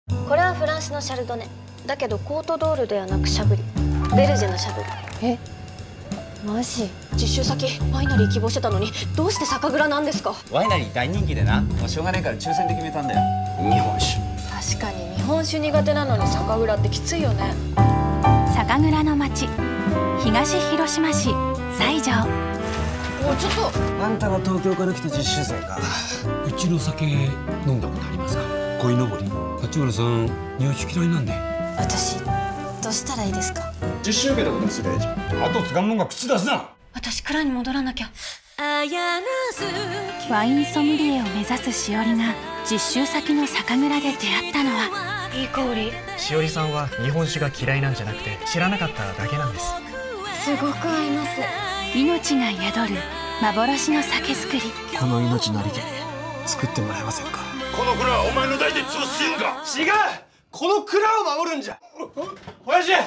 これはフランスのシャルドネだけどコートドールではなくシャブリ、ベルジェのシャブリ。え、マジ？実習先ワイナリー希望してたのにどうして酒蔵なんですか？ ワイナリー大人気でな、もうしょうがないから抽選で決めたんだよ。日本酒。 確かに日本酒苦手なのに酒蔵ってきついよね。 酒蔵の町、東広島市西条。 おいちょっと、 あんたが東京から来た実習生か。 うちの酒飲んだことありますか？鯉のぼり。立花さん日本酒嫌いなんで。 私どうしたらいいですか？ 実習受けたことにすりゃいいじゃん。 あとつがんもんが口出すな。 私蔵に戻らなきゃ。 ワインソムリエを目指すしおりが実習先の酒蔵で出会ったのは、 いい香り。 しおりさんは日本酒が嫌いなんじゃなくて知らなかっただけなんです。 すごく合います。 命が宿る幻の酒造り。 この命なりで作ってもらえませんか？ この蔵はお前の代で潰すんか？ 違う、この蔵を守るんじゃ。親父、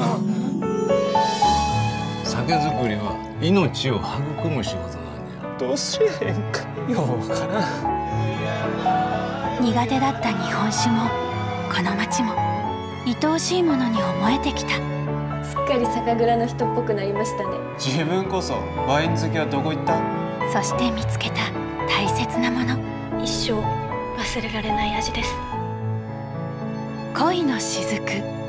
酒造りは命を育む仕事なんじゃ。 どうすりゃええんかようわからん。 苦手だった日本酒もこの町も愛おしいものに思えてきた。 すっかり酒蔵の人っぽくなりましたね。 自分こそワイン好きはどこ行った？ そして見つけた大切なもの、 一生忘れられない味です。 恋の雫。